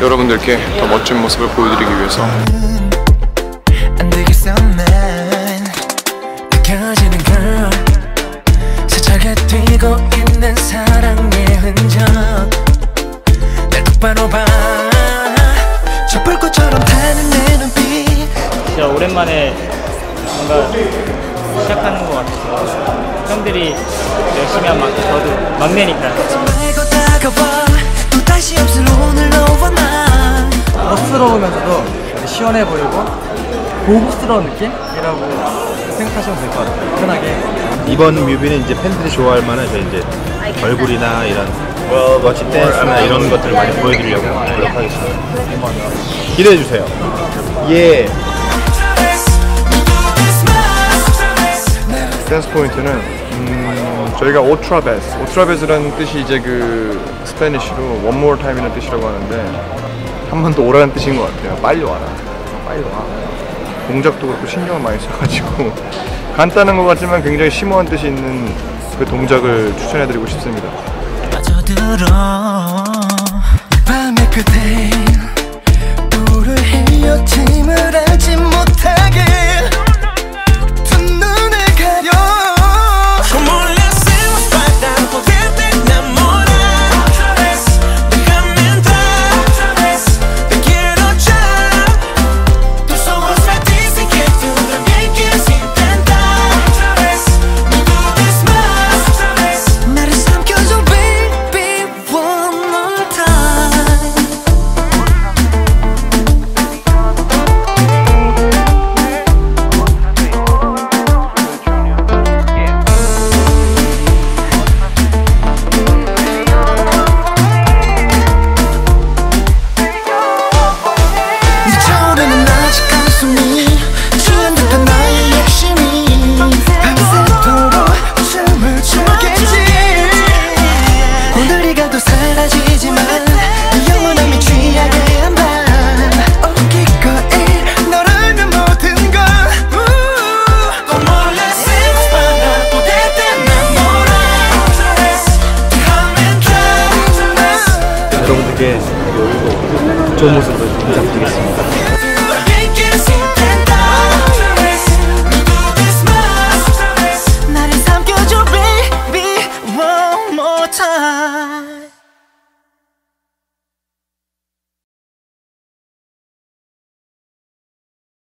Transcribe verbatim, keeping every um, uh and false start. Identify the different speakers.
Speaker 1: 여러분들께 더 멋진 모습을 보여드리기 위해서.
Speaker 2: 뛰고 있는 사랑의 흔적 날 똑바로 봐 저 불꽃처럼 타는 내 눈빛.
Speaker 3: 진짜 오랜만에 뭔가 시작하는 것 같아서 형들이 열심히 한 만큼 저도 막내니까
Speaker 4: 멋스러우면서도 시원해 보이고 고급스러운 느낌이라고 생각하시면 될 것 같아요. 편하게.
Speaker 5: 이번 뮤비는 이제 팬들이 좋아할 만한 저희 이제 얼굴이나 이런 멋진 댄스나 이런 것들을 많이 보여드리려고 노력하겠습니다. 기대해주세요. 예.
Speaker 1: 댄스 포인트는 음, 저희가 오트라베스, 오트라베스라는 뜻이 이제 그 스페니쉬로 one more time이라는 뜻이라고 하는데 한 번 더 오라는 뜻인 것 같아요. 빨리 와라, 빨리 와. 동작도 그렇고 신경을 많이 써가지고 간단한 것 같지만 굉장히 심오한 뜻이 있는 그 동작을 추천해드리고 싶습니다.
Speaker 2: 밤의 그대 불을 헤어짐을 알지 못하게 두 눈을 가려
Speaker 4: 여러분들께 좋은 모습을 부탁드리겠습니다.